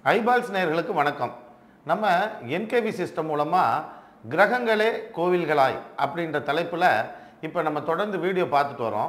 Eyeballs நேயர்களுக்கு வணக்கம். நம்ம என்கேவி சிஸ்டம் மூலமாக கிரகங்களே கோவில்களாய் அப்படின்ற தலைப்பில் இப்போ நம்ம தொடர்ந்து வீடியோ பார்த்துட்டு வரோம்.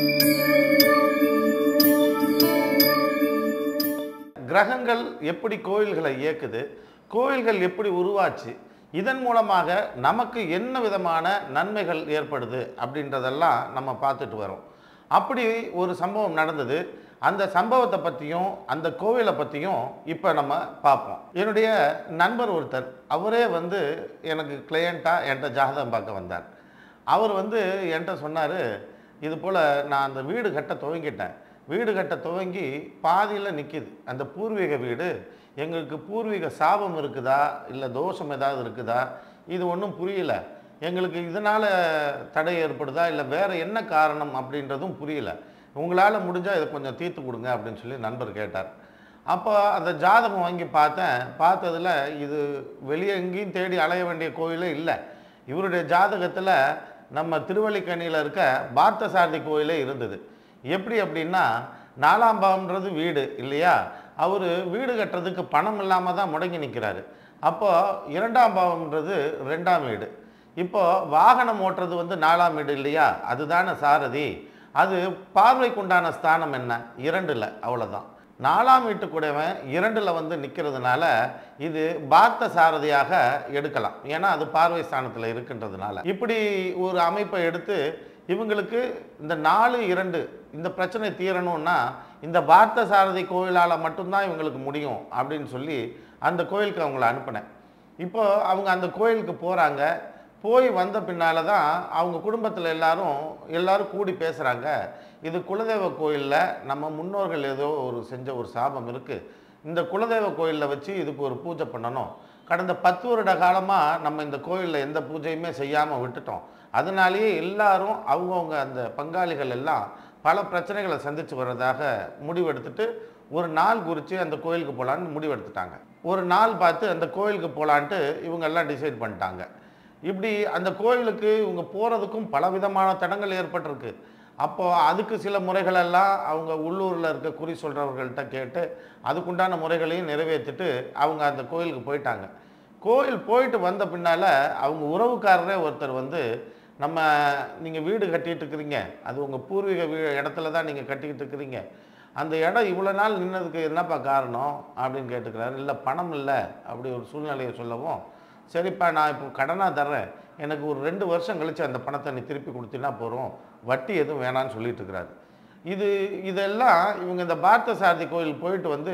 கிரகங்கள் எப்படி கோவில்களை இயக்குது, கோவில்கள் எப்படி உருவாச்சு, இதன் மூலமாக நமக்கு என்ன விதமான நன்மைகள் ஏற்படுது அப்படின்றதெல்லாம் நம்ம பார்த்துட்டு வரோம். அப்படி ஒரு சம்பவம் நடந்தது. அந்த சம்பவத்தை பற்றியும் அந்த கோவிலை பற்றியும் இப்போ நம்ம பார்ப்போம். என்னுடைய நண்பர் ஒருத்தர், அவரே எனக்கு கிளையண்ட்டாக என்கிட்ட ஜாதகம் பார்க்க வந்தார். அவர் என்கிட்ட சொன்னார், இது போல் நான் அந்த வீடு கட்ட துவங்கிட்டேன். வீடு கட்ட துவங்கி பாதியில் நிற்கிது. அந்த பூர்வீக வீடு எங்களுக்கு பூர்வீக சாபம் இருக்குதா இல்லை தோஷம் ஏதாவது இருக்குதா, இது ஒன்றும் புரியல. எங்களுக்கு இதனால் தடை ஏற்படுதா இல்லை வேறு என்ன காரணம் அப்படின்றதும் புரியல. உங்களால் முடிஞ்சால் இதை கொஞ்சம் தீர்த்து கொடுங்க அப்படின்னு சொல்லி நண்பர் கேட்டார். அப்போ அந்த ஜாதகம் வாங்கி பார்த்ததில் இது வெளியே எங்கேயும் தேடி அலைய வேண்டிய கோயிலே இல்லை. இவருடைய ஜாதகத்தில் நம்ம திருவல்லிக்கேணியில் இருக்க பார்த்தசாரதி கோயிலே இருந்தது. எப்படி அப்படின்னா, 4ஆம் பாவம்ன்றது வீடு இல்லையா, அவர் வீடு கட்டுறதுக்கு பணம் இல்லாமல் தான் முடங்கி நிற்கிறாரு. அப்போது 2ஆம் பாவம்ன்றது 2ஆம் வீடு. இப்போது வாகனம் ஓட்டுறது 4ஆம் வீடு இல்லையா, அதுதானே சாரதி. அது பார்வைக்குண்டான ஸ்தானம் என்ன, 2ல், அவ்வளோதான். 4ஆம் வீட்டுக்குடையவன் 2ல் நிற்கிறதுனால இது பார்த்த சாரதியாக எடுக்கலாம். ஏன்னா அது பார்வை ஸ்தானத்தில் இருக்கின்றதுனால இப்படி ஒரு அமைப்பை எடுத்து இவங்களுக்கு இந்த 4-2 இந்த பிரச்சனை தீரணும்னா இந்த பார்த்த சாரதி கோயிலால் மட்டும்தான் இவங்களுக்கு முடியும் அப்படின்னு சொல்லி அந்த கோயிலுக்கு அவங்கள அனுப்பினேன். இப்போது அவங்க அந்த கோயிலுக்கு போகிறாங்க. போய் வந்த பின்னால் தான் அவங்க குடும்பத்தில் எல்லாரும் கூடி பேசுகிறாங்க. இது குலதெய்வ கோயிலில் நம்ம முன்னோர்கள் ஏதோ செஞ்ச ஒரு சாபம் இருக்குது. இந்த குலதெய்வ கோயிலில் வச்சு இதுக்கு ஒரு பூஜை பண்ணணும். கடந்த 10 வருட காலமாக நம்ம இந்த கோயிலில் எந்த பூஜையுமே செய்யாமல் விட்டுட்டோம். அதனாலேயே எல்லாரும் அவங்கவுங்க அந்த பங்காளிகள் எல்லாம் பல பிரச்சனைகளை சந்தித்து வர்றதாக முடிவெடுத்துட்டு ஒரு நாள் குறித்து அந்த கோயிலுக்கு போகலான்னு முடிவெடுத்துட்டாங்க. ஒரு நாள் பார்த்து அந்த கோயிலுக்கு போகலான்ட்டு இவங்கெல்லாம் டிசைட் பண்ணிட்டாங்க. இப்படி அந்த கோயிலுக்கு இவங்க போகிறதுக்கும் பலவிதமான தடங்கள் ஏற்பட்டிருக்கு. அப்போது அதுக்கு சில முறைகளெல்லாம் அவங்க உள்ளூரில் இருக்க குறி சொல்கிறவர்கள்ட்ட கேட்டு அதுக்குண்டான முறைகளையும் நிறைவேற்றிட்டு அவங்க அந்த கோயிலுக்கு போயிட்டாங்க. கோயில் போயிட்டு வந்த பின்னால் அவங்க உறவுக்காரரே ஒருத்தர் நீங்கள் வீடு கட்டிகிட்டு இருக்கிறீங்க, அது உங்கள் பூர்வீக இடத்துல தான் நீங்கள் கட்டிக்கிட்டு இருக்கிறீங்க, அந்த இடம் இவ்வளோ நாள் நின்னதுக்கு என்னப்பா காரணம் அப்படின்னு கேட்டுக்கிறாரு. இல்லை பணம் இல்லை அப்படி ஒரு சூழ்நிலையை சொல்லவும், சரிப்பா நான் இப்போ கடனாக தர்றேன், எனக்கு ஒரு 2 வருஷம் கழித்து அந்த பணத்தை நீ திருப்பி கொடுத்தினா போகிறோம், வட்டி எதுவும் வேணான்னு சொல்லிட்டு இருக்கிறாரு. இதெல்லாம் இவங்க இந்த பார்த்த சாரதி கோயில் போயிட்டு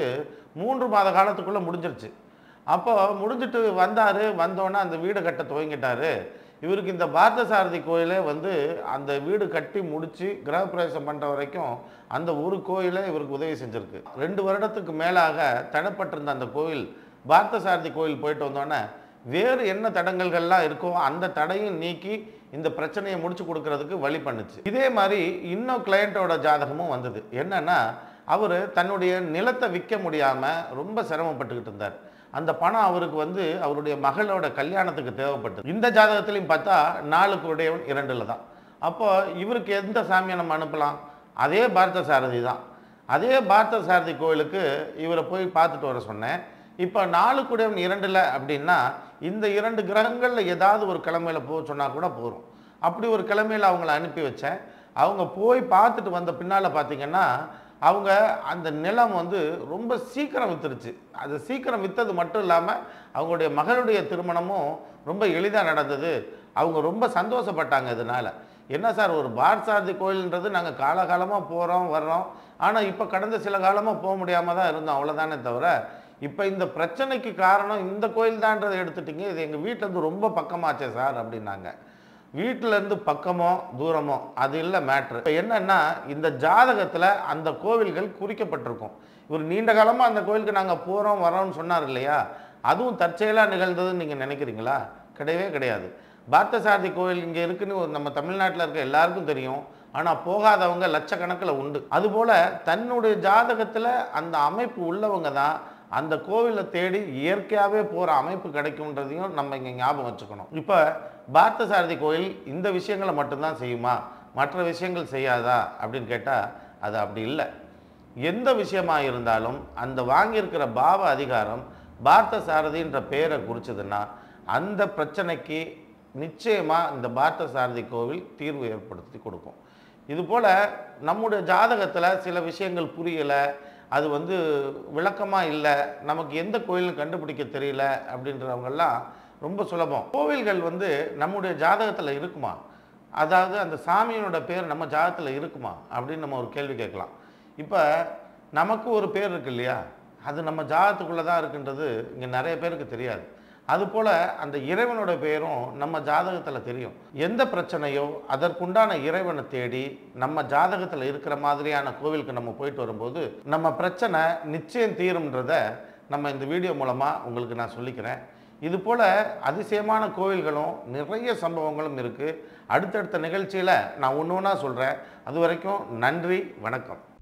3 மாத காலத்துக்குள்ளே முடிஞ்சிருச்சு. அப்போ முடிஞ்சிட்டு வந்தோன்னே அந்த வீடு கட்ட துவங்கிட்டார். இவருக்கு இந்த பார்த்த சாரதி கோயிலே அந்த வீடு கட்டி முடித்து கிரகப்பிரவேசம் பண்ணுற வரைக்கும் அந்த ஒரு கோயிலே இவருக்கு உதவி செஞ்சுருக்கு. 2 வருடத்துக்கு மேலாக தடைப்பட்டிருந்த அந்த கோயில், பார்த்த சாரதி கோயில் போயிட்டு வந்தோடனே வேறு என்ன தடங்கல்கள்லாம் இருக்கோ அந்த தடையும் நீக்கி இந்த பிரச்சனையை முடிச்சு கொடுக்கறதுக்கு வழி பண்ணுச்சு. இதே மாதிரி இன்னும் கிளையண்ட்டோட ஜாதகமும் வந்தது. என்னன்னா, அவர் தன்னுடைய நிலத்தை விற்க முடியாமல் ரொம்ப சிரமப்பட்டுக்கிட்டு இருந்தார். அந்த பணம் அவருக்கு அவருடைய மகளோட கல்யாணத்துக்கு தேவைப்பட்டது. இந்த ஜாதகத்திலையும் பார்த்தா 4க்கு உடையவன் 2ல் தான். அப்போ இவருக்கு எந்த சாமியை நம்ம அனுப்பலாம்? அதே பார்த்த சாரதி தான். அதே பார்த்த சாரதி கோயிலுக்கு இவரை போய் பார்த்துட்டு வர சொன்னேன். இப்போ 4க்கு உடையவன் 2ல் அப்படின்னா இந்த 2 கிரகங்களில் ஏதாவது ஒரு கிழமையில் போக சொன்னால் கூட போகிறோம். அப்படி ஒரு கிழமையில் அவங்கள அனுப்பி வச்சேன். அவங்க போய் பார்த்துட்டு வந்த பின்னால் பார்த்திங்கன்னா அவங்க அந்த நிலம் ரொம்ப சீக்கிரம் விற்றுருச்சு. அது சீக்கிரம் விற்றது மட்டும் இல்லாமல் அவங்களுடைய மகளுடைய திருமணமும் ரொம்ப எளிதாக நடந்தது. அவங்க ரொம்ப சந்தோஷப்பட்டாங்க. இதனால் என்ன சார், ஒரு பார்சாரதி கோயில்ன்றது நாங்கள் காலகாலமாக போகிறோம் வர்றோம், ஆனால் இப்போ கடந்த சில காலமாக போக முடியாமல் தான் இருந்தோம், அவ்வளோதானே தவிர இப்போ இந்த பிரச்சனைக்கு காரணம் இந்த கோயில் தான்றதை எடுத்துட்டிங்க, இது எங்கள் வீட்டிலேருந்து ரொம்ப பக்கமாச்சே சார் அப்படின்னாங்க. வீட்டிலேருந்து பக்கமோ தூரமோ அது இல்லை மேட்ரு. இப்போ என்னென்னா, இந்த ஜாதகத்தில் அந்த கோவில்கள் குறிக்கப்பட்டிருக்கும். இவர் நீண்ட காலமாக அந்த கோயிலுக்கு நாங்கள் போகிறோம் வரோம்னு சொன்னார் இல்லையா, அதுவும் தற்செயலாக நிகழ்ந்ததுன்னு நீங்கள் நினைக்கிறீங்களா? கிடையவே கிடையாது. பார்த்தசாரதி கோயில் இங்கே இருக்குன்னு நம்ம தமிழ்நாட்டில் இருக்க எல்லாருக்கும் தெரியும். ஆனால் போகாதவங்க லட்சக்கணக்கில் உண்டு. அதுபோல் தன்னுடைய ஜாதகத்தில் அந்த அமைப்பு உள்ளவங்க தான் அந்த கோவிலை தேடி இயற்கையாகவே போகிற அமைப்பு கிடைக்கும்ன்றதையும் நம்ம இங்கே ஞாபகம் வச்சுக்கணும். இப்போ பார்த்தசாரதி கோயில் இந்த விஷயங்களை மட்டும்தான் செய்யுமா, மற்ற விஷயங்கள் செய்யாதா அப்படின்னு கேட்டால் அது அப்படி இல்லை. எந்த விஷயமாக இருந்தாலும் அந்த வாங்கியிருக்கிற பாவ அதிகாரம் பார்த்த சாரதின்ற பெயரை குறிச்சதுன்னா அந்த பிரச்சனைக்கு நிச்சயமாக இந்த பார்த்த சாரதி கோவில் தீர்வு ஏற்படுத்தி கொடுக்கும். இதுபோல் நம்முடைய ஜாதகத்தில் சில விஷயங்கள் புரியலை, அது விளக்கமாக இல்லை, நமக்கு எந்த கோயிலும் கண்டுபிடிக்க தெரியல அப்படின்றவங்கெல்லாம் ரொம்ப சுலபம். கோவில்கள் நம்முடைய ஜாதகத்தில் இருக்குமா, அதாவது அந்த சாமியோட பேர் நம்ம ஜாதகத்தில் இருக்குமா அப்படின்னு நம்ம ஒரு கேள்வி கேட்கலாம். இப்போ நமக்கு ஒரு பேர் இருக்கு இல்லையா, அது நம்ம ஜாதகத்துக்குள்ளே தான் இருக்குன்றது இங்கே நிறைய பேருக்கு தெரியாது. அதுபோல் அந்த இறைவனோட பேரும் நம்ம ஜாதகத்தில் தெரியும். எந்த பிரச்சனையோ அதற்குண்டான இறைவனை தேடி நம்ம ஜாதகத்தில் இருக்கிற மாதிரியான கோவிலுக்கு நம்ம போயிட்டு வரும்போது நம்ம பிரச்சனை நிச்சயம் தீரும்ன்றதை நம்ம இந்த வீடியோ மூலமாக உங்களுக்கு நான் சொல்லிக்கிறேன். இதுபோல் அதிசயமான கோவில்களும் நிறைய சம்பவங்களும் இருக்குது. அடுத்தடுத்த நிகழ்ச்சியில் நான் ஒன்று ஒன்றா சொல்கிறேன். அது வரைக்கும் நன்றி, வணக்கம்.